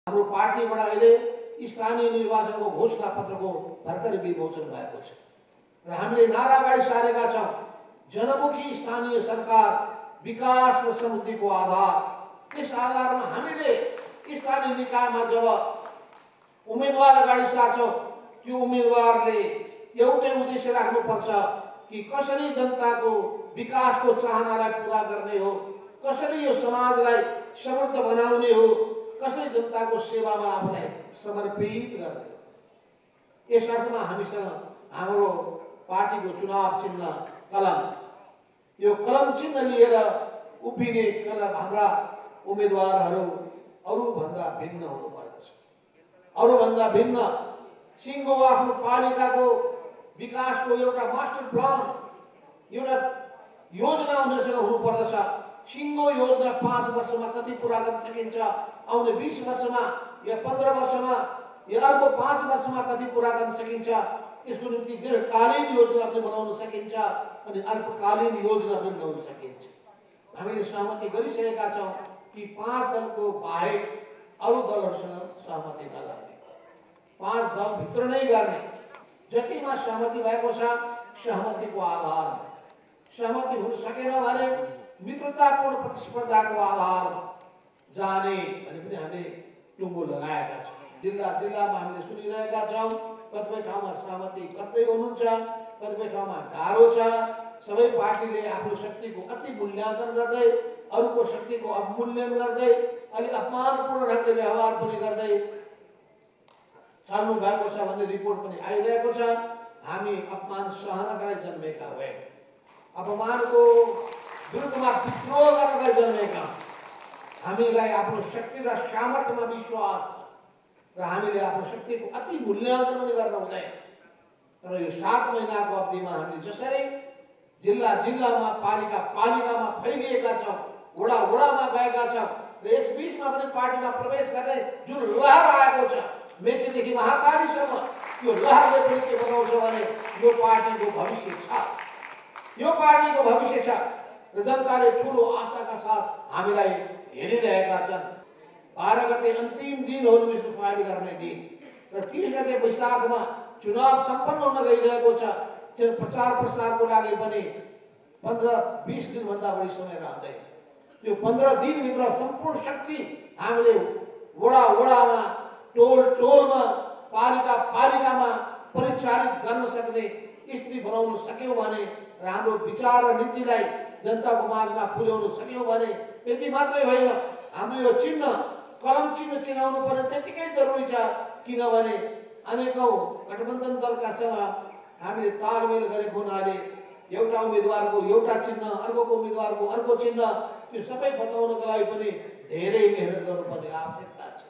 हाम्रो पार्टीबाट अहिले स्थानीय निर्वाचनको घोषणा पत्रको भर्खरै विमोचन भएको छ र हामीले नारा अगाडि सारेका छौँ, जनमुखी स्थानीय सरकार विकास र समृद्धिको आधार। त्यस आधारमा हामीले स्थानीय निकायमा जब उम्मेदवार अगाडि सार्छौँ, त्यो उम्मेदवारले एउटै उद्देश्य राख्नुपर्छ कि कसरी जनताको विकासको चाहनालाई पूरा गर्ने हो, कसरी यो समाजलाई समृद्ध बनाउने हो, कसरी जनताको सेवामा आफूलाई समर्पित गर्ने हो। यस अर्थमा हामीसँग हाम्रो पार्टीको चुनाव चिन्ह कलम, यो कलम चिन्ह लिएर उभिने कलम हाम्रा उम्मेदवारहरू अरूभन्दा भिन्न हुनुपर्दछ। अरूभन्दा भिन्न सिङ्गो आफ्नो पालिकाको विकासको एउटा मास्टर प्लान, एउटा योजना उनीसँग हुनुपर्दछ। सिङ्गो योजना 5 वर्षमा कति पुरा गर्न सकिन्छ, आउने 20 वर्षमा या 15 वर्षमा या अर्को 5 वर्षमा कति पुरा गर्न सकिन्छ, त्यसको निम्ति दीर्घकालीन योजना पनि बनाउन सकिन्छ अनि अल्पकालीन योजना पनि बनाउन सकिन्छ। हामीले सहमति गरिसकेका छौँ कि 5 दलको बाहेक अरू दलहरूसँग सहमति नगर्ने, 5 दलभित्र नै गर्ने। जतिमा सहमति भएको छ सहमतिको आधारमा, सहमति हुन सकेन भने मित्रतापूर्ण प्रतिस्पर्धाको आधारमा जाने भने पनि हामीले टुङ्गो लगाएका छौँ। जिल्लामा हामीले सुनिरहेका छौँ, कतिपय ठाउँमा सहमति गर्दै हुनुहुन्छ, कतिपय ठाउँमा गाह्रो छ। सबै पार्टीले आफ्नो शक्तिको अति मूल्याङ्कन गर्दै, अरूको शक्तिको अवमूल्यन गर्दै, अलि अपमानपूर्ण ढङ्गले व्यवहार पनि गर्दै चल्नु भएको छ भन्ने रिपोर्ट पनि आइरहेको छ। हामी अपमान सहनका लागि जन्मेका होइन, अपमानको विरुद्धमा विद्रोह गर्नलाई जन्मेका। हामीलाई आफ्नो शक्ति र सामर्थ्यमा विश्वास छ र हामीले आफ्नो शक्तिको अति मूल्याङ्कन पनि गर्न हुँदैन। तर यो 7 महिनाको अवधिमा हामीले जसरी जिल्लामा पालिकामा फैलिएका छौँ, वडामा गएका छौँ र यस बीचमा पनि पार्टीमा प्रवेश गर्ने जुन लहर आएको छ मेचीदेखि महाकालीसम्म, यो लहरले पनि के बताउँछ भने यो पार्टीको भविष्य छ, यो पार्टीको भविष्य छ र जनताले ठुलो आशाका साथ हामीलाई हेरिरहेका छन्। 12 गते अन्तिम दिन हो म्युनिसिपल फाइल गर्ने दिन र 30 गते वैशाखमा चुनाव सम्पन्न हुन गइरहेको छ। प्रचार प्रसारको लागि पनि 15-20 दिनभन्दा बढी समय रहँदैन। त्यो 15 दिनभित्र सम्पूर्ण शक्ति हामीले वडामा, टोलमा, पालिकामा परिचालित गर्न सक्ने स्थिति बनाउन सक्यौँ भने र हाम्रो विचार र नीतिलाई जनताको माझमा पुर्याउन सक्यौँ भने त्यति मात्रै होइन, हाम्रो यो चिन्ह कलम चिन्ह चिनाउनु पर्ने त्यतिकै जरुरी छ। किनभने अनेकौं गठबन्धन दलकासँग हामीले तालमेल गरेको हुनाले एउटा उम्मेदवारको एउटा चिन्ह, अर्कोको उम्मेदवारको अर्को चिन्ह, त्यो सबै बताउनको लागि पनि धेरै मेहनत गर्नुपर्ने आवश्यकता छ।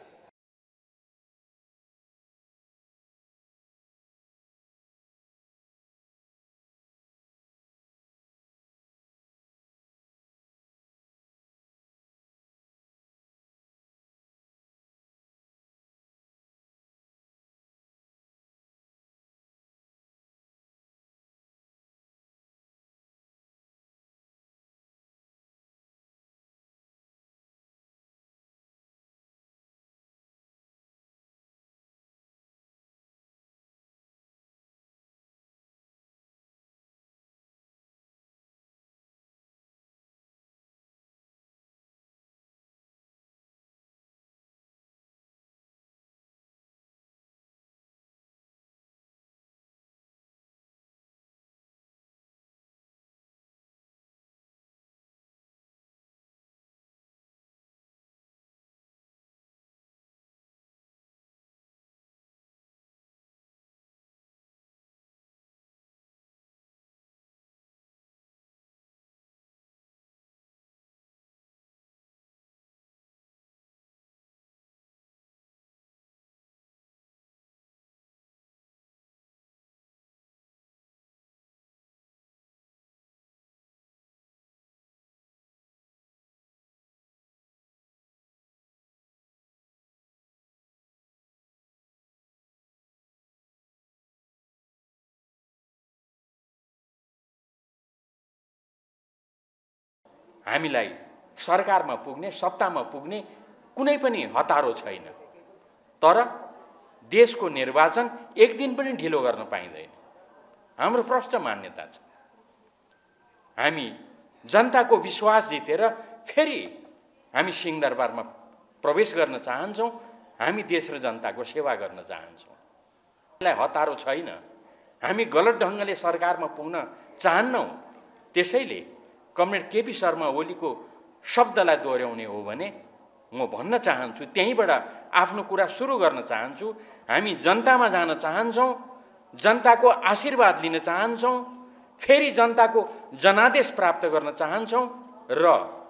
हामीलाई सरकारमा पुग्ने, सत्तामा पुग्ने कुनै पनि हतारो छैन। तर देशको निर्वाचन एक दिन पनि ढिलो गर्न पाइँदैन। हाम्रो प्रष्ट मान्यता छ। हामी जनताको विश्वास जितेर फेरि हामी सिंहदरबारमा प्रवेश गर्न चाहन्छौँ। हामी देश र जनताको सेवा गर्न चाहन्छौँ। हामीलाई हतारो छैन। हामी गलत ढङ्गले सरकारमा पुग्न चाहन्नौँ। त्यसैले कमरेड केपी शर्मा ओलीको शब्दलाई दोहोऱ्याउने हो भने म भन्न चाहन्छु, त्यहीँबाट आफ्नो कुरा सुरु गर्न चाहन्छु। हामी जनतामा जान चाहन्छौँ, जनताको आशीर्वाद लिन चाहन्छौँ, फेरि जनताको जनादेश प्राप्त गर्न चाहन्छौँ र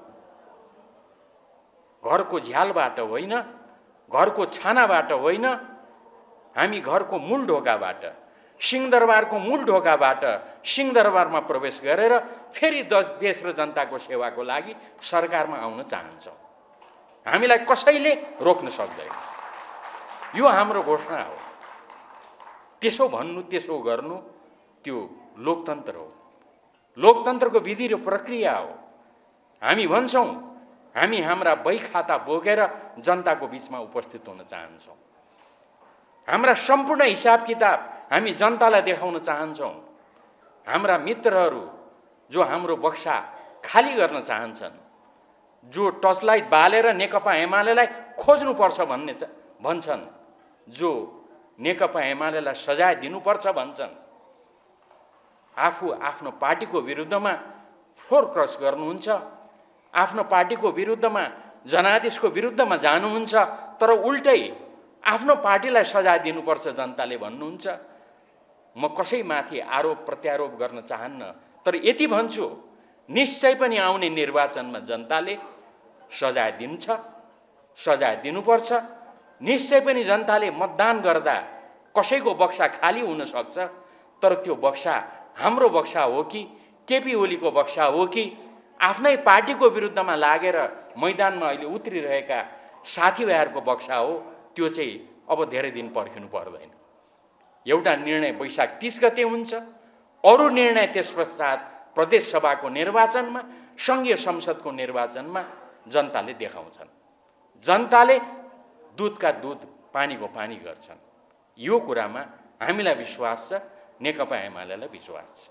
घरको झ्यालबाट होइन, घरको छानाबाट होइन, हामी घरको मूल ढोकाबाट, सिंहदरबारको मूल ढोकाबाट सिंहदरबारमा प्रवेश गरेर फेरि देश र जनताको सेवाको लागि सरकारमा आउन चाहन्छौँ। हामीलाई कसैले रोक्न सक्दैन। यो हाम्रो घोषणा हो। त्यसो भन्नु, त्यसो गर्नु त्यो लोकतन्त्र हो। लोकतन्त्रको विधि र प्रक्रिया हो। हामी भन्छौँ हामी हाम्रा बही खाता बोकेर जनताको बीचमा उपस्थित हुन चाहन्छौँ। हाम्रा सम्पूर्ण हिसाब किताब हामी जनतालाई देखाउन चाहन्छौँ। हाम्रा मित्रहरू जो हाम्रो बक्सा खाली गर्न चाहन्छन्, जो टर्चलाइट बालेर नेकपा एमालेलाई खोज्नुपर्छ भन्छन्, जो नेकपा एमालेलाई सजाय दिनुपर्छ भन्छन्, आफू आफ्नो पार्टीको विरुद्धमा फ्लोर क्रस गर्नुहुन्छ, आफ्नो पार्टीको विरुद्धमा, जनादेशको विरुद्धमा जानुहुन्छ, तर उल्टै आफ्नो पार्टीलाई सजाय दिनुपर्छ जनताले भन्नुहुन्छ। म कसैमाथि आरोप प्रत्यारोप गर्न चाहन्न, तर यति भन्छु, निश्चय पनि आउने निर्वाचनमा जनताले सजाय दिन्छ, सजाय दिनुपर्छ। निश्चय पनि जनताले मतदान गर्दा कसैको बक्सा खाली हुन सक्छ, तर त्यो बक्सा हाम्रो बक्सा हो कि केपी ओलीको बक्सा हो कि आफ्नै पार्टीको विरुद्धमा लागेर मैदानमा अहिले उत्रिरहेका साथीभाइहरूको बक्सा हो, त्यो चाहिँ अब धेरै दिन पर्खिनु पर्दैन। एउटा निर्णय वैशाख 30 गते हुन्छ, अरू निर्णय त्यसपश्चात प्रदेश सभाको निर्वाचनमा, सङ्घीय संसदको निर्वाचनमा जनताले देखाउँछन्। जनताले दुधका दुध, पानीको पानी गर्छन्। यो कुरामा हामीलाई विश्वास छ, नेकपा एमालेलाई विश्वास छ।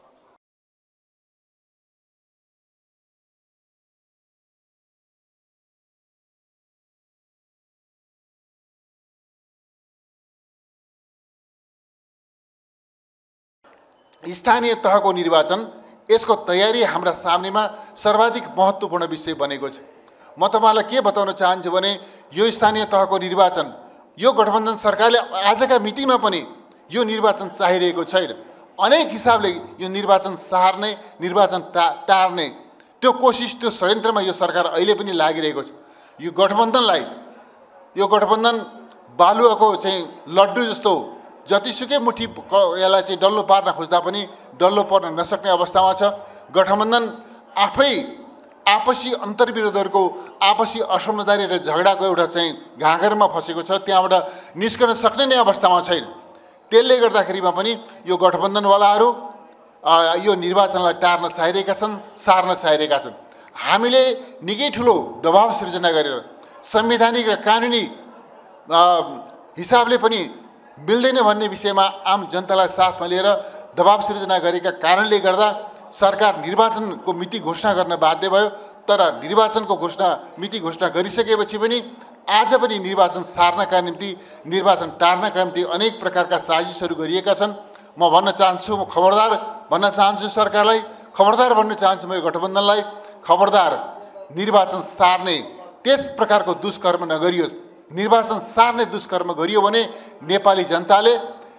स्थानीय तहको निर्वाचन, यसको तयारी हाम्रा सामनेमा सर्वाधिक महत्त्वपूर्ण विषय बनेको छ। म तपाईलाई के बताउन चाहन्छु भने यो स्थानीय तहको निर्वाचन, यो गठबन्धन सरकारले आजका मितिमा पनि यो निर्वाचन चाहिरहेको छैन। अनेक हिसाबले यो निर्वाचन सार्ने, निर्वाचन टार्ने त्यो कोसिस, त्यो षड्यन्त्रमा यो सरकार अहिले पनि लागिरहेको छ। यो गठबन्धनलाई, यो गठबन्धन बालुवाको चाहिँ लड्डु जस्तो जतिसुकै मुठी यसलाई चाहिँ डल्लो पार्न खोज्दा पनि डल्लो पर्न नसक्ने अवस्थामा छ। गठबन्धन आफै आपसी अन्तर्विरोधहरूको, आपसी असमझदारी र झगडाको एउटा चाहिँ घाँगरमा फसेको छ। त्यहाँबाट निस्कन सक्ने नै अवस्थामा छैन। त्यसले गर्दाखेरिमा पनि यो गठबन्धनवालाहरू यो निर्वाचनलाई टार्न चाहिरहेका छन्, सार्न चाहिरहेका छन्। हामीले निकै ठुलो दबाव सिर्जना गरेर संवैधानिक र कानुनी हिसाबले पनि मिल्दैन भन्ने विषयमा आम जनतालाई साथमा लिएर दबाव सिर्जना गरेका कारणले गर्दा सरकार निर्वाचनको मिति घोषणा गर्न बाध्य भयो। तर निर्वाचनको मिति घोषणा गरिसकेपछि पनि आज पनि निर्वाचन सार्नका निम्ति, निर्वाचन टार्नका निम्ति अनेक प्रकारका साजिसहरू गरिएका छन्। म भन्न चाहन्छु, म खबरदार भन्न चाहन्छु सरकारलाई, खबरदार भन्न चाहन्छु म यो गठबन्धनलाई, खबरदार निर्वाचन सार्ने त्यस प्रकारको दुष्कर्म नगरियोस्। निर्वाचन सार्ने दुष्कर्म गरियो भने नेपाली जनताले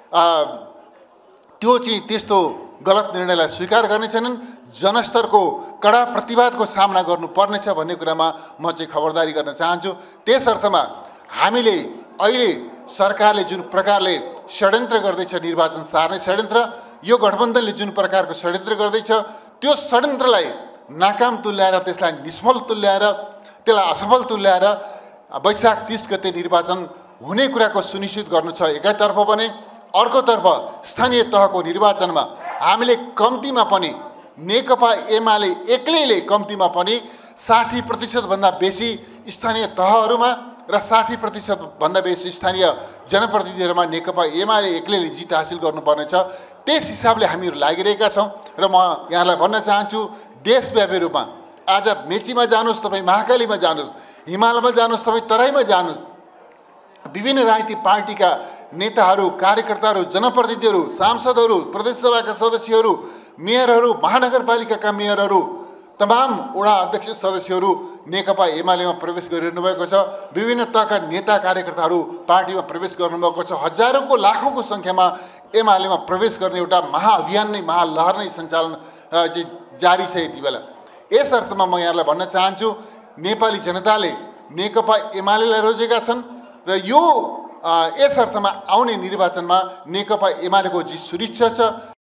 त्यो चाहिँ त्यस्तो गलत निर्णयलाई स्वीकार गर्नेछन्, जनस्तरको कडा प्रतिवादको सामना गर्नुपर्नेछ भन्ने कुरामा म चाहिँ खबरदारी गर्न चाहन्छु। त्यस अर्थमा हामीले अहिले सरकारले जुन प्रकारले षड्यन्त्र गर्दैछ, निर्वाचन सार्ने षड्यन्त्र, यो गठबन्धनले जुन प्रकारको षड्यन्त्र गर्दैछ, त्यो षड्यन्त्रलाई नाकाम तुल्याएर, त्यसलाई निष्फल तुल्याएर, त्यसलाई असफल तुल्याएर वैशाख 30 गते निर्वाचन हुने कुराको सुनिश्चित गर्नु छ एकातर्फ भने। अर्कोतर्फ स्थानीय तहको निर्वाचनमा हामीले कम्तीमा पनि, नेकपा एमाले एक्लैले कम्तीमा पनि 60% भन्दा बेसी स्थानीय तहहरूमा र 60% बेसी स्थानीय जनप्रतिनिधिहरूमा नेकपा एमाले एक्लैले जित हासिल गर्नुपर्नेछ। त्यस हिसाबले हामीहरू लागिरहेका छौँ र म यहाँलाई भन्न चाहन्छु, देशव्यापी रूपमा आज मेचीमा जानुहोस्, तपाईँ महाकालीमा जानुहोस्, हिमालयमा जानुहोस्, तपाईँ तराईमा जानुहोस्, विभिन्न राजनीतिक पार्टीका नेताहरू, कार्यकर्ताहरू, जनप्रतिनिधिहरू, सांसदहरू, प्रदेशसभाका सदस्यहरू, मेयरहरू, महानगरपालिकाका मेयरहरू, तमाम वडा अध्यक्ष सदस्यहरू नेकपा एमालेमा प्रवेश गरिरहनु भएको छ। विभिन्न तहका नेता कार्यकर्ताहरू पार्टीमा प्रवेश गर्नुभएको छ। हजारौँको लाखौँको सङ्ख्यामा एमालेमा प्रवेश गर्ने एउटा महाअभियान नै, महालहर नै सञ्चालन जारी छ यति बेला। यस अर्थमा म यहाँलाई भन्न चाहन्छु, नेपाली जनताले नेकपा एमालेलाई रोजेका छन् र यो यस अर्थमा आउने निर्वाचनमा नेकपा एमालेको जित सुनिश्चित छ।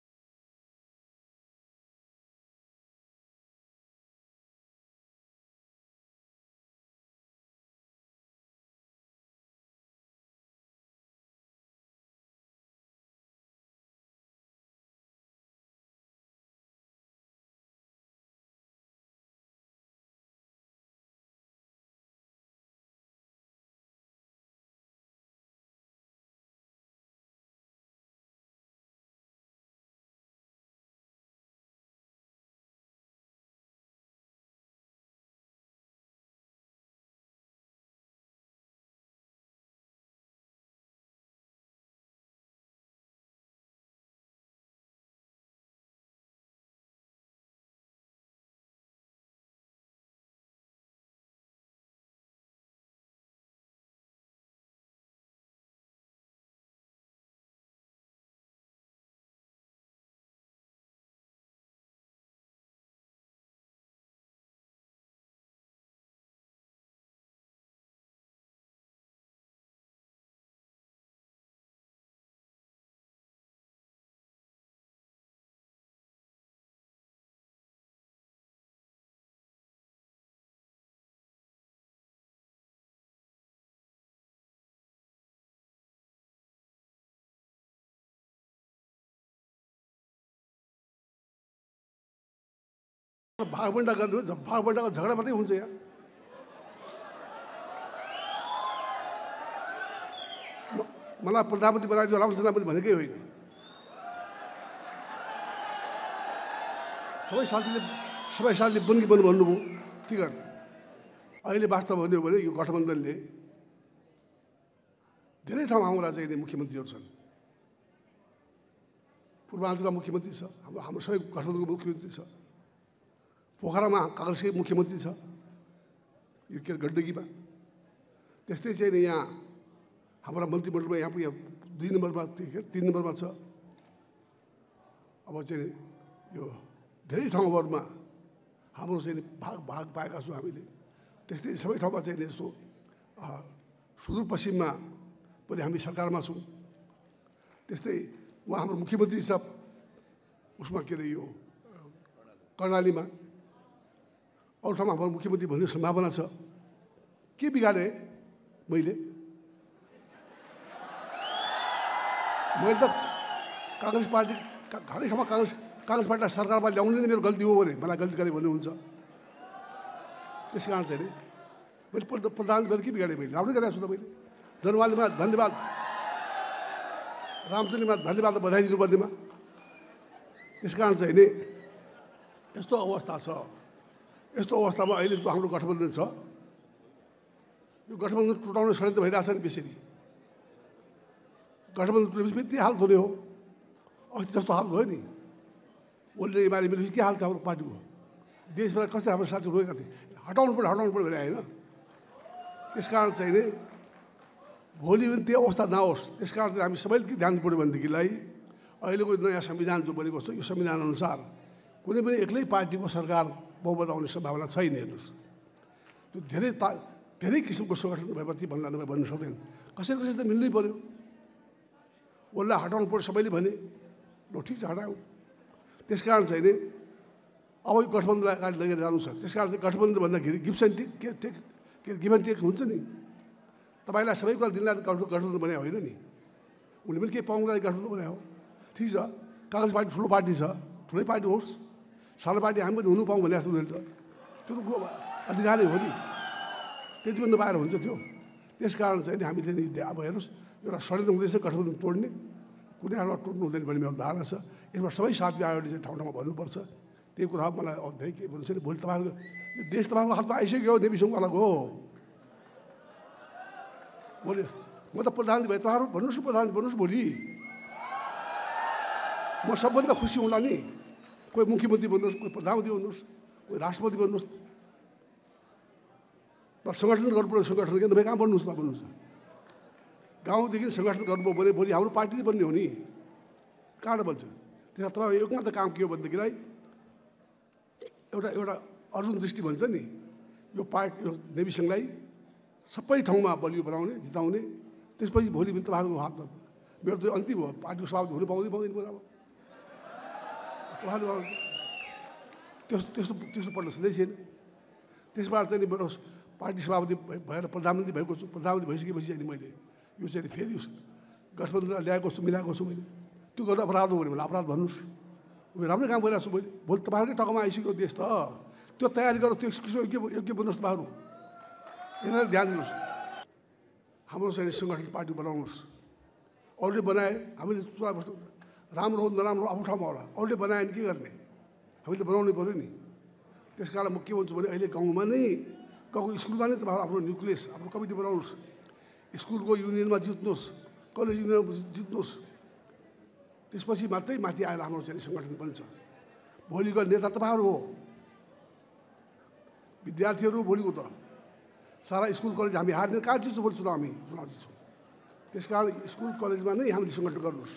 भागबन्डा गर्नु, भागबन्डाको झगडा मात्रै हुन्छ यहाँ। मलाई प्रधानमन्त्री बनाइदियो रामचन्द्र पनि भनेकै होइन। सबै साथीले बन्दी बन्नु भन्नुभयो, के गर्ने। अहिले वास्तव भन्यो भने यो गठबन्धनले धेरै ठाउँमा हाम्रा चाहिँ मुख्यमन्त्रीहरू छन्। पूर्वाञ्चलमा मुख्यमन्त्री छ, हाम्रो सबै गठबन्धनको मुख्यमन्त्री छ। पोखरामा काङ्ग्रेसकै मुख्यमन्त्री छ, यो के गण्डकीमा। त्यस्तै चाहिँ यहाँ हाम्रा मन्त्रीमण्डलमा यहाँ 2 नम्बरमा 3 नम्बरमा छ। अब चाहिँ यो धेरै ठाउँहरूमा हाम्रो चाहिँ भाग पाएका छौँ हामीले। त्यस्तै सबै ठाउँमा चाहिँ यस्तो सुदूरपश्चिममा पनि हामी सरकारमा छौँ। त्यस्तै उहाँ हाम्रो मुख्यमन्त्री छ उसमा के अरे यो कर्णालीमा। अरू ठाउँमा हाम्रो मुख्यमन्त्री भन्ने सम्भावना छ। के बिगाडे मैले त काङ्ग्रेस पार्टी हरेक ठाउँमा काङ्ग्रेस पार्टीलाई सरकारमा ल्याउनु नै मेरो गल्ती हो भने मलाई गल्ती गरेँ भन्ने हुन्छ। त्यस कारण चाहिँ मैले प्रधानमन्त्री के बिगाडेँ, मैले राम्रै गरेको छु त। मैले जनवादमा धन्यवाद, रामचन्द्रमा धन्यवाद बधाई दिनुपर्नेमा। त्यस कारण चाहिँ नि यस्तो अवस्था छ। यस्तो अवस्थामा अहिले जो हाम्रो गठबन्धन छ, यो गठबन्धन टुटाउने षड्यन्त्र भइरहेछ नि बेसरी। गठबन्धन टुटेपछि फेरि त्यही हालत हुने हो। अस्ति जस्तो हाल भयो नि, ओलीले एमाले मिलेपछि के हाल थियो हाम्रो पार्टीको। देशबाट कस्तै हाम्रो साथीहरू रोएका थिए, हटाउनु पऱ्यो भने होइन। त्यस कारण चाहिँ नि भोलि पनि त्यो अवस्था नहोस्, त्यस कारण चाहिँ हामी सबैले के ध्यान दिनु पऱ्यो भनेदेखिलाई अहिलेको नयाँ संविधान जो बनेको छ, यो संविधान अनुसार कुनै पनि एक्लै पार्टीको सरकार बहुमत आउने सम्भावना छैन। हेर्नुहोस्, त्यो धेरै किसिमको सङ्गठन भएपछि भन्नु सक्दैन। कसै त मिल्नै पऱ्यो। उसलाई हटाउनु पऱ्यो सबैले भने, ल ठिक छ हटाऊ। त्यस कारण चाहिँ नि अब यो गठबन्धनलाई अगाडि लगेर जानु छ। त्यस कारण चाहिँ गठबन्धन भन्दाखेरि गिभ एन्ड टेक हुन्छ नि। तपाईँलाई सबैको दिनलाई गठबन्धन बनाएको होइन नि। उनले पनि केही पाउनुलाई गठबन्धन बनाएको हो। ठिक छ, काङ्ग्रेस पार्टी ठुलो पार्टी छ, ठुलै पार्टी होस्, सानो पार्टी हामी पनि हुनु पाऊँ भने जस्तो त त्यो त अधिकारै हो नि। त्यति पनि नपाएर हुन्छ त्यो। त्यसकारण चाहिँ नि हामीले नि अब हेर्नुहोस् एउटा षड्यन्त्र हुँदैछ गठबन्धन तोड्ने, कुनै हालमा टुट्नु हुँदैन भन्ने मेरो धारणा छ। यसमा सबै साथीभाइहरूले चाहिँ ठाउँ ठाउँमा भन्नुपर्छ। त्यही कुरा मलाई धेरै के भन्नु छैन। भोलि तपाईँहरूको यो देश तपाईँहरूको हातमा आइसक्यो, नेविसङ्घ अलग हो। भोलि म त प्रधानमन्त्री भए तपाईँहरू भन्नुहोस् न, प्रधानमन्त्री भन्नुहोस् भोलि, म सबभन्दा खुसी हुँला नि। कोही मुख्यमन्त्री भन्नुहोस्, कोही प्रधानमन्त्री भन्नुहोस्, कोही राष्ट्रपति भन्नुहोस्, तर सङ्गठन गर्नुपर्ने सङ्गठन के तपाईँ कहाँ बन्नुहोस् न भन्नुहोस्। गाउँदेखि सङ्गठन गर्नुभयो भने भोलि हाम्रो पार्टी नै बन्ने हो नि, कहाँबाट बन्छ। त्यसमा तपाईँ एकमात्र काम के हो भनेदेखिलाई एउटा एउटा अर्जुन दृष्टि भन्छ नि, यो पार्टी यो नेविसङ्घलाई सबै ठाउँमा बलियो बनाउने, जिताउने। त्यसपछि भोलि पनि तपाईँहरूको हातमा छ। मेरो त अन्तिम हो, पार्टीको सभापति हुनु पाउँदैन अब तपाईँहरू त्यस्तो त्यस्तो त्यस्तो पढ्न सधैँ छैन। त्यसबाट चाहिँ मेरो पार्टी सभापति भएर प्रधानमन्त्री भएको छु। प्रधानमन्त्री भइसकेपछि अनि मैले यो चाहिँ फेरि गठबन्धनलाई ल्याएको छु, मिलाएको छु मैले। त्यो गर्दा अपराध हो भने मलाई अपराध भन्नुहोस्। राम्रो काम गरिरहेको छु मैले। भोलि तपाईँहरूकै टकमा आइसक्यो देश त, त्यो तयारी गरेर त्यो योग्य भन्नुहोस् तपाईँहरू। यसलाई ध्यान दिनुहोस्। हाम्रो चाहिँ सङ्गठन पार्टी बनाउनुहोस्। अरूले बनाए हामीले राम्रो हो नराम्रो आफ्नो ठाउँमा होला, अरूले बनायो भने के गर्ने, हामीले बनाउनै पऱ्यो नि। त्यस कारण म के भन्छु भने अहिले गाउँमा नै गाउँको स्कुलमा नै तपाईँहरू आफ्नो न्युक्लियस आफ्नो कमिटी बनाउनुहोस्। स्कुलको युनियनमा जित्नुहोस्, कलेज युनियनमा जित्नुहोस्। त्यसपछि मात्रै माथि आएर हाम्रो चाहिँ सङ्गठन बन्छ। भोलिको नेता तपाईँहरू हो, विद्यार्थीहरू भोलिको त सारा स्कुल कलेज हामी हार्ने कहाँ जित्छौँ भोलि चुनाव जित्छौँ। त्यस कारण स्कुल कलेजमा नै हामीले सङ्गठन गर्नुहोस्।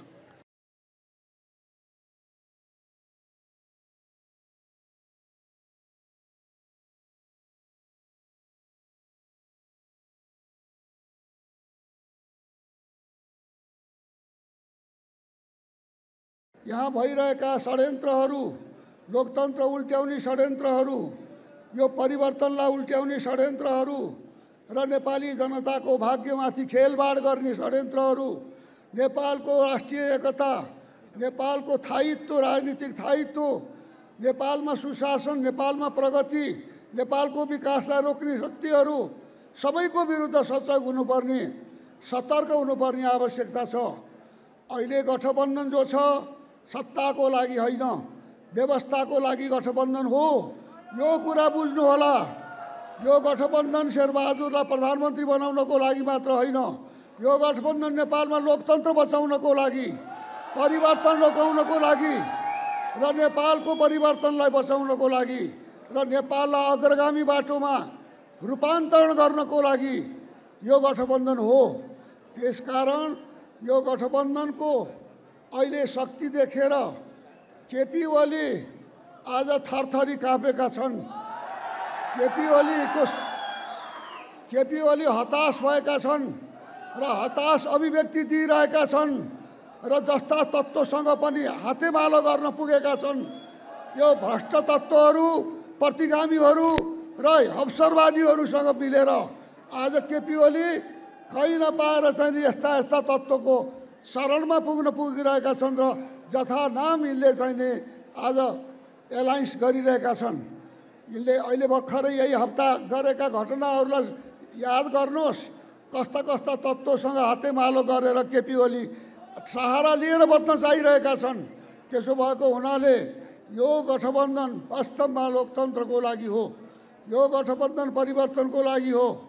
यहाँ भइरहेका षड्यन्त्रहरू, लोकतन्त्र उल्ट्याउने षड्यन्त्रहरू, यो परिवर्तनलाई उल्ट्याउने षड्यन्त्रहरू र नेपाली जनताको भाग्यमाथि खेलबाड गर्ने षड्यन्त्रहरू, नेपालको राष्ट्रिय एकता, नेपालको स्थायित्व, राजनीतिक स्थायित्व, नेपालमा सुशासन, नेपालमा प्रगति, नेपालको विकासलाई रोक्ने शक्तिहरू सबैको विरुद्ध सजग हुनुपर्ने, सतर्क हुनुपर्ने आवश्यकता छ। अहिले गठबन्धन जो छ सत्ताको लागि होइन, व्यवस्थाको लागि गठबन्धन हो। यो कुरा बुझ्नुहोला। यो गठबन्धन शेरबहादुरलाई प्रधानमन्त्री बनाउनको लागि मात्र होइन, यो गठबन्धन नेपालमा लोकतन्त्र बचाउनको लागि, परिवर्तन रोकाउनको लागि र नेपालको परिवर्तनलाई बचाउनको लागि र नेपाललाई अग्रगामी बाटोमा रूपान्तरण गर्नको लागि यो गठबन्धन हो। त्यसकारण यो गठबन्धनको अहिले शक्ति देखेर केपी ओली आज थरथरी काँपेका छन्। केपी ओली हताश भएका छन् र हताश अभिव्यक्ति दिइरहेका छन् र जस्ता तत्त्वसँग पनि हातेमालो गर्न पुगेका छन्। यो भ्रष्ट तत्त्वहरू, प्रतिगामीहरू र अवसरवादीहरूसँग मिलेर आज केपी ओली कहीँ नपाएर चाहिँ यस्ता यस्ता तत्त्वको शरणमा पुगिरहेका छन् र जथा नाम यिनले चाहिँ नि आज एलायन्स गरिरहेका छन्। यिनले अहिले भर्खरै यही हप्ता गरेका घटनाहरूलाई याद गर्नुहोस्। कस्ता कस्ता तत्त्वसँग हातेमालो गरेर केपी ओली सहारा लिएर बच्न चाहिरहेका छन्। त्यसो भएको हुनाले यो गठबन्धन वास्तवमा लोकतन्त्रको लागि हो, यो गठबन्धन परिवर्तनको लागि हो।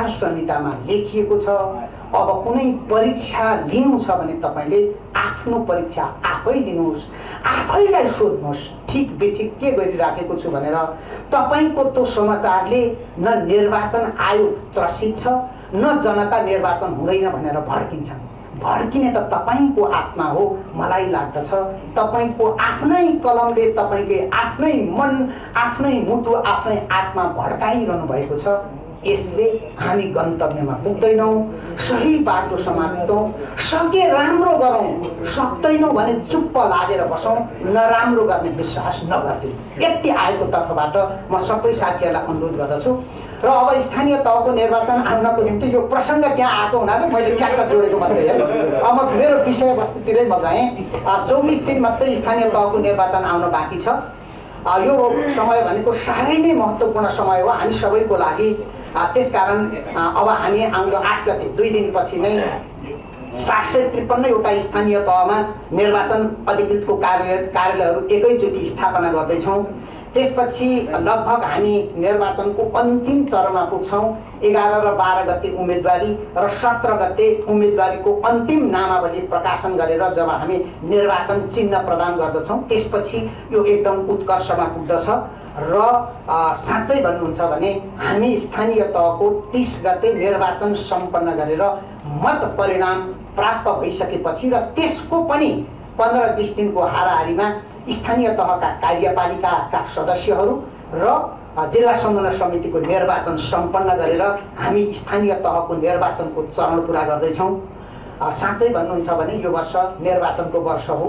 आचार संहितामा लेखिएको छ अब कुनै परीक्षा लिनु छ भने तपाईले आफ्नो परीक्षा आफै लिनुहोस्, आफैलाई सोध्नुहोस् ठिक बेठिक के गरिराखेको छु भनेर। तपाईको त्यो समाचारले न निर्वाचन आयोग त्रसित छ न जनता निर्वाचन हुँदैन भनेर भड्किन्छन्। भड्किने त तपाईको आत्मा हो। मलाई लाग्दछ तपाईको आफ्नै कलमले तपाईकै आफ्नै मन, आफ्नै मुटु, आफ्नै आत्मा भड्काइरहनु भएको छ। यसले हामी गन्तव्यमा पुग्दैनौँ, सही बाटो समात्छौँ। सके राम्रो गरौँ, सक्दैनौँ भने चुप्प लागेर बसौँ, नराम्रो गर्ने विश्वास नगर्दिउँ। यति आएको तर्फबाट म सबै साथीहरूलाई अनुरोध गर्दछु। र अब स्थानीय तहको निर्वाचन आउनको निम्ति यो प्रसङ्ग त्यहाँ आएको हुनाले मैले ट्याक्क जोडेको मात्रै है। अब मेरो विषयवस्तुतिरै म गएँ। 24 दिन मात्रै स्थानीय तहको निर्वाचन आउन बाँकी छ। यो समय भनेको साह्रै नै महत्त्वपूर्ण समय हो हामी सबैको लागि। त्यसकारण अब हामी आउँदो 8 गते 2 दिनपछि नै 753 वटा स्थानीय तहमा निर्वाचन अधिकृतको कार्यालयहरू एकैचोटि स्थापना गर्दैछौँ। त्यसपछि लगभग हामी निर्वाचनको अन्तिम चरणमा पुग्छौँ। 11 र 12 गते उम्मेदवारी र 17 गते उम्मेदवारीको अन्तिम नामावली प्रकाशन गरेर जब हामी निर्वाचन चिन्ह प्रदान गर्दछौँ त्यसपछि यो एकदम उत्कर्षमा पुग्दछ। र साँच्चै भन्नुहुन्छ भने हामी स्थानीय तहको 30 गते निर्वाचन सम्पन्न गरेर मत परिणाम प्राप्त भइसकेपछि र त्यसको पनि 15-20 दिनको हाराहारीमा स्थानीय तहका कार्यपालिकाका सदस्यहरू र जिल्ला समन्वय समितिको निर्वाचन सम्पन्न गरेर हामी स्थानीय तहको निर्वाचनको चरण पुरा गर्दैछौँ। साँच्चै भन्नुहुन्छ भने यो वर्ष निर्वाचनको वर्ष हो।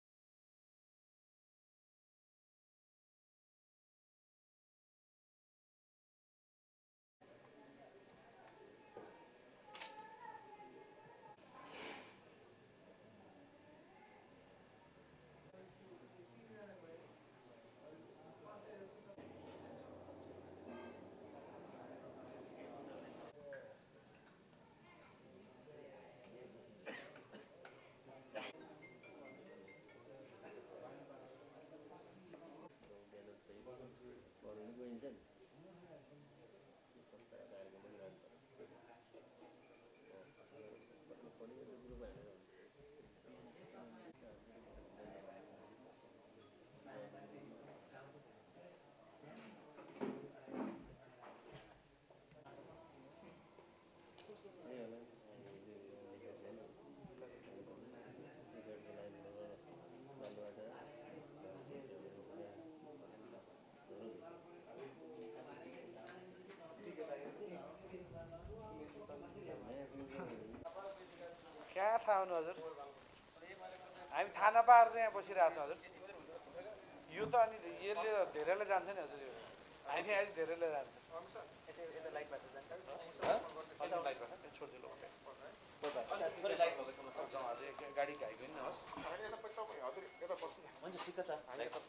कहाँ थाहा हुनु हजुर, हामी थाहा नपाएर चाहिँ यहाँ बसिरहेको छौँ हजुर। यो त अनि यसले धेरैले जान्छ नि हजुर, यो हामी आज धेरैले जान्छ। गाडी घाइको नि होस्। हुन्छ ठिक छ।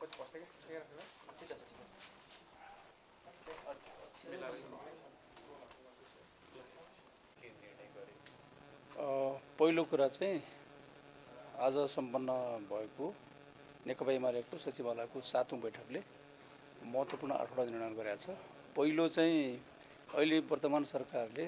पहिलो कुरा चाहिँ आज सम्पन्न भएको नेकपा एमालेको सचिवालयको 7औं बैठकले महत्त्वपूर्ण 8वटा निर्णय गरेको छ। पहिलो चाहिँ अहिले वर्तमान सरकारले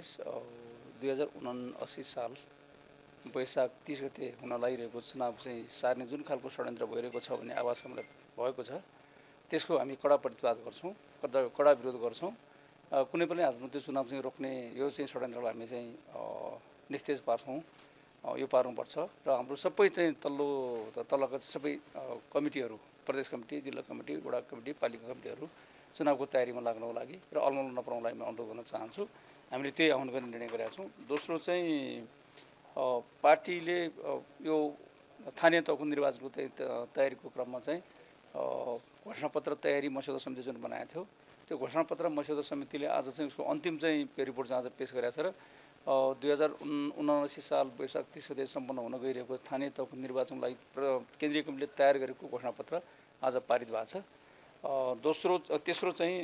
2079 साल वैशाख 30 गते हुन लागिरहेको चुनाव चाहिँ सार्ने जुन खालको षड्यन्त्र भइरहेको छ भन्ने आवाज हामीलाई भएको छ, त्यसको हामी कडा प्रतिवाद गर्छौँ, कडा विरोध गर्छौँ। कुनै पनि हालतमा त्यो चुनाव चाहिँ रोक्ने यो चाहिँ षड्यन्त्रलाई हामी चाहिँ निस्तेज पार्छौँ। यो पार्नुपर्छ र हाम्रो सबै चाहिँ तलका सबै कमिटीहरू, प्रदेश कमिटी, जिल्ला कमिटी, वडा कमिटी, पालिका कमिटीहरू चुनावको तयारीमा लाग्नको लागि र अलमल नपराउनलाई म अनुरोध गर्न चाहन्छु। हामीले त्यही आह्वान गर्ने निर्णय गरेका छौँ। दोस्रो चाहिँ पार्टीले यो स्थानीय तहको निर्वाचनको तयारीको क्रममा चाहिँ घोषणापत्र तयारी मस्यौदा समिति जुन बनाएको थियो, त्यो घोषणापत्र मस्यौदा समितिले आज चाहिँ उसको अन्तिम चाहिँ रिपोर्ट चाहिँ आज पेश गरेको छ र 2079 साल वैशाख 30 गते सम्पन्न हुन गइरहेको स्थानीय तहको निर्वाचनको लागि केन्द्रीय कमिटीले तयार गरेको घोषणापत्र आज पारित भएको छ। तेस्रो चाहिँ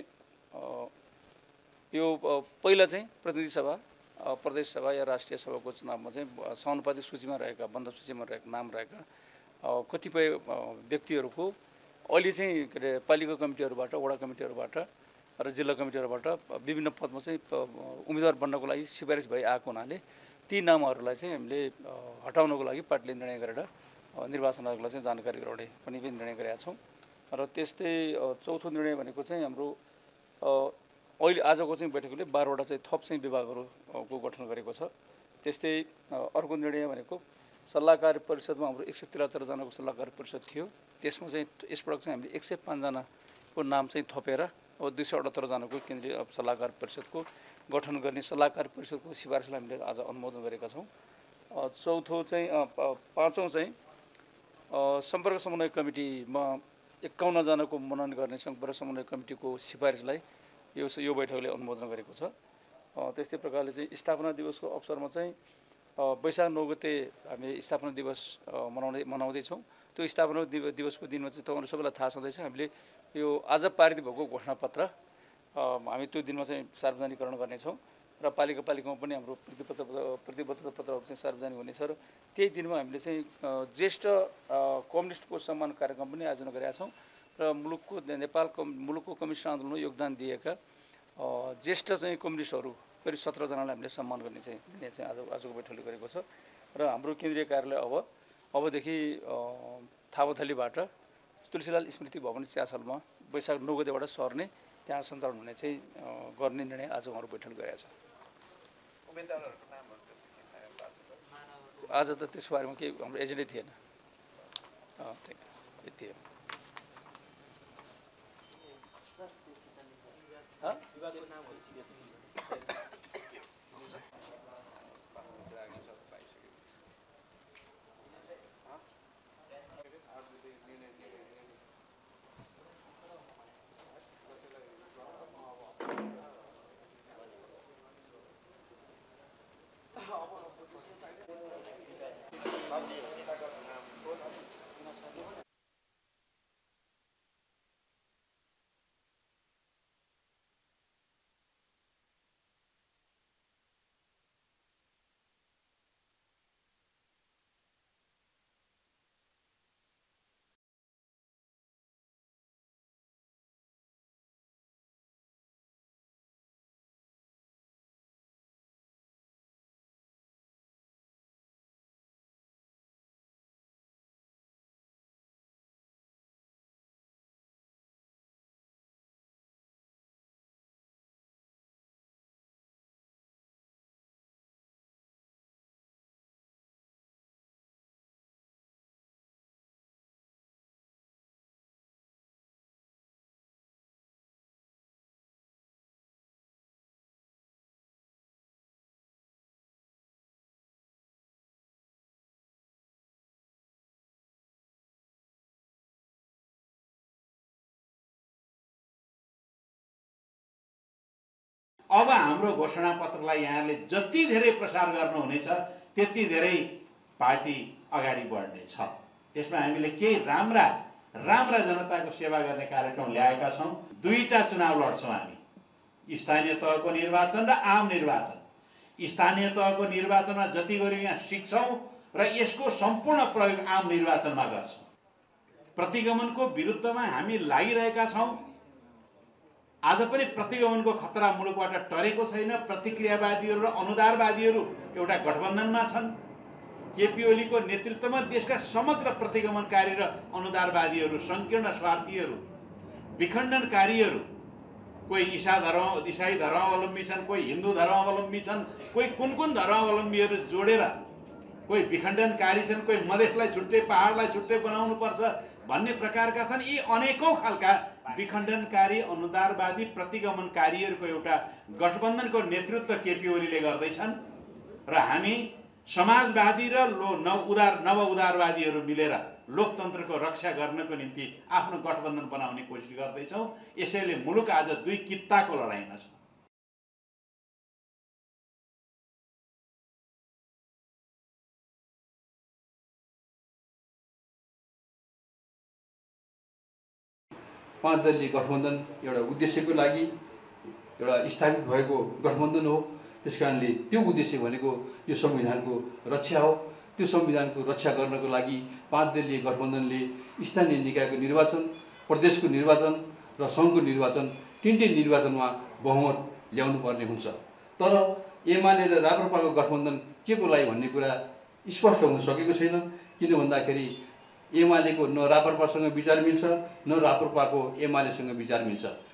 यो पहिला चाहिँ प्रतिनिधि सभा, प्रदेश सभा या राष्ट्रिय सभाको चुनावमा चाहिँ समानुपातिक सूचीमा रहेका, बन्द सूचीमा रहेका नाम रहेका कतिपय व्यक्तिहरूको अहिले चाहिँ के अरे पालिका कमिटीहरूबाट, वडा कमिटीहरूबाट र जिल्ला कमिटीबाट विभिन्न पदमा चाहिँ उम्मेदवार बन्नको लागि सिफारिस भइआएको हुनाले ती नामहरूलाई चाहिँ हामीले हटाउनको लागि पार्टीले निर्णय गरेर निर्वाचन आयोगलाई चाहिँ जानकारी गराउने पनि निर्णय गरेका छौँ। र त्यस्तै चौथो निर्णय भनेको चाहिँ हाम्रो अहिले आजको चाहिँ बैठकले 12वटा चाहिँ थप चाहिँ विभागहरूको गठन गरेको छ। त्यस्तै अर्को निर्णय भनेको सल्लाहकार परिषदमा हाम्रो 173 जनाको सल्लाहकार परिषद थियो, त्यसमा चाहिँ यसपटक चाहिँ हामीले 105 जनाको नाम चाहिँ थपेर अब 278 जनाको केन्द्रीय सल्लाहकार परिषदको गठन गर्ने सल्लाहकार परिषदको सिफारिसलाई हामीले आज अनुमोदन गरेका छौँ। चौथो चाहिँ पाँचौँ चाहिँ सम्पर्क समन्वय कमिटीमा 51 जनाको मनोनयन गर्ने सम्पर्क समन्वय कमिटीको सिफारिसलाई यो बैठकले अनुमोदन गरेको छ। त्यस्तै प्रकारले चाहिँ स्थापना दिवसको अवसरमा चाहिँ वैशाख 9 गते हामी स्थापना दिवस मनाउँदैछौँ। त्यो स्थापना दिवसको दिनमा चाहिँ तपाईँहरू सबैलाई थाहा छँदैछ, हामीले यो आज पारित भएको घोषणापत्र हामी त्यो दिनमा चाहिँ सार्वजनिकरण गर्नेछौँ र पालिकामा पनि हाम्रो प्रतिबद्धता पत्रहरू चाहिँ सार्वजनिक हुनेछ। र त्यही दिनमा हामीले चाहिँ ज्येष्ठ कम्युनिस्टको सम्मान कार्यक्रम पनि आयोजना गरेका छौँ र मुलुकको कम्युनिस्ट आन्दोलनमा योगदान दिएका ज्येष्ठ चाहिँ कम्युनिस्टहरू करिब 17 जनालाई हामीले सम्मान गर्ने चाहिँ आजको बैठकले गरेको छ। र हाम्रो केन्द्रीय कार्यालय अबदेखि थापाथलीबाट तुलसीलाल स्मृति भवन चियासलमा वैशाख 9 गतेबाट सर्ने त्यहाँ सञ्चालन हुने चाहिँ गर्ने निर्णय आज हाम्रो बैठक गरेको छ। आज त त्यसको बारेमा केही हाम्रो एजेन्डै थिएन। यति हो। अब हाम्रो घोषणापत्रलाई यहाँले जति धेरै प्रसार गर्नुहुनेछ त्यति धेरै पार्टी अगाडि बढ्नेछ। त्यसमा हामीले केही राम्रा जनताको सेवा गर्ने कार्यक्रम ल्याएका छौँ। 2टा चुनाव लड्छौँ हामी, स्थानीय तहको निर्वाचन र आम निर्वाचन। स्थानीय तहको निर्वाचनमा जति गऱ्यौँ यहाँ सिक्छौँ र यसको सम्पूर्ण प्रयोग आम निर्वाचनमा गर्छौँ। प्रतिगमनको विरुद्धमा हामी लागिरहेका छौँ। आज पनि प्रतिगमनको खतरा मुलुकबाट टरेको छैन। प्रतिक्रियावादीहरू र अनुदारवादीहरू एउटा गठबन्धनमा छन्। केपी ओलीको नेतृत्वमा देशका समग्र प्रतिगमनकारी र अनुदारवादीहरू, संकीर्ण स्वार्थीहरू, विखण्डनकारीहरू, कोही इसाई धर्मावलम्बी छन्, कोही हिन्दू धर्मावलम्बी छन्, कोही कुन धर्मावलम्बीहरू जोडेर कोही विखण्डनकारी छन्, कोही मधेसलाई छुट्टै पहाडलाई छुट्टै बनाउनुपर्छ भन्ने प्रकारका छन्। यी अनेकौं खालका विखण्डनकारी, अनुदारवादी, प्रतिगमनकारीहरूको एउटा गठबन्धनको नेतृत्व केपी ओलीले गर्दैछन् र हामी समाजवादी र नव उदारवादीहरू मिलेर लोकतन्त्रको रक्षा गर्नको निम्ति आफ्नो गठबन्धन बनाउने कोसिस गर्दैछौँ। यसैले मुलुक आज 2 कित्ताको लडाइँमा छ। पाँच दलीय गठबन्धन एउटा उद्देश्यको लागि एउटा स्थापित भएको गठबन्धन हो। त्यसकारणले त्यो उद्देश्य भनेको यो संविधानको रक्षा हो। त्यो संविधानको रक्षा गर्नको लागि 5 दलीय गठबन्धनले स्थानीय निकायको निर्वाचन, प्रदेशको निर्वाचन र सङ्घको निर्वाचन तिनटै निर्वाचनमा बहुमत ल्याउनु पर्ने हुन्छ। तर एमाले र राप्रपाको गठबन्धन के को लागि भन्ने कुरा स्पष्ट हुन सकेको छैन। किन भन्दाखेरि एमालेको न राप्रपासँग विचार मिल्छ, न राप्रपाको एमालेसँग विचार मिल्छ।